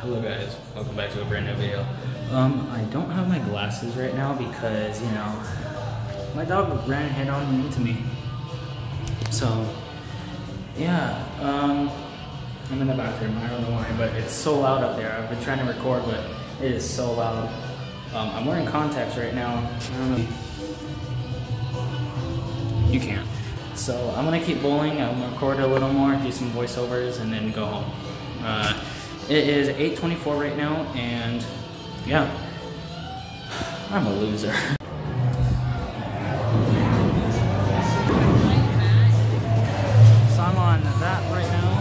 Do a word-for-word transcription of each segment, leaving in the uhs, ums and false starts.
Hello guys, welcome back to a brand new video. Um, I don't have my glasses right now because, you know, my dog ran head on into me. So, yeah, um, I'm in the bathroom, I don't know why, but it's so loud up there. I've been trying to record, but it is so loud. Um, I'm wearing contacts right now. I don't know. You can't. So I'm gonna keep bowling, I'm gonna record a little more, do some voiceovers, and then go home. Uh, it is eight twenty-four right now, and yeah, I'm a loser. So I'm on that right now.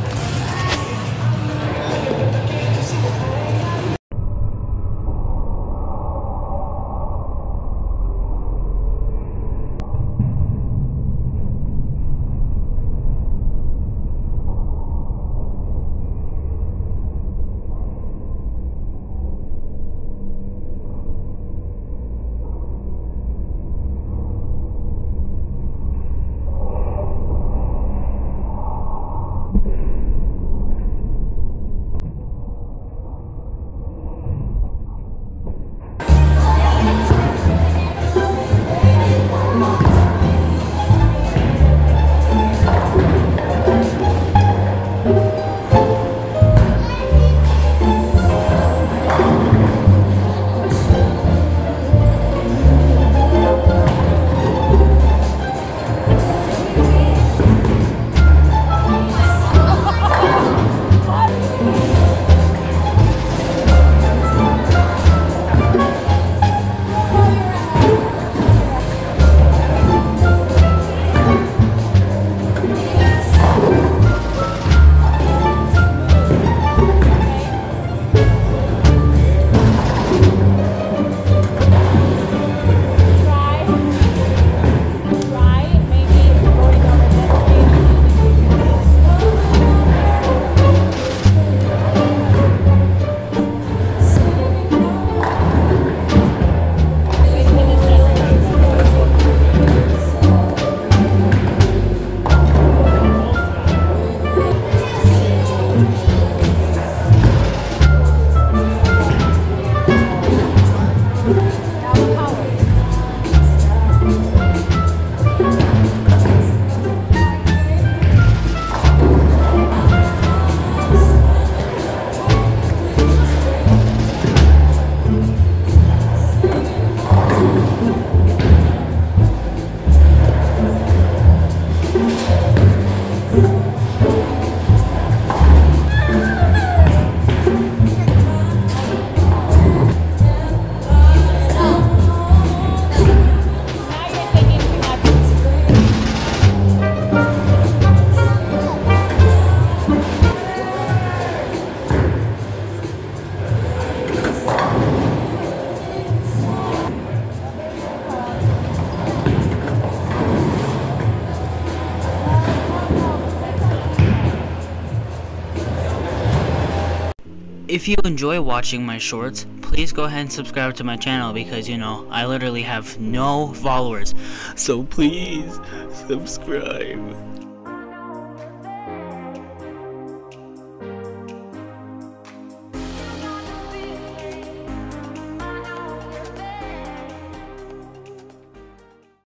If you enjoy watching my shorts, please go ahead and subscribe to my channel because, you know, I literally have no followers. So please, subscribe.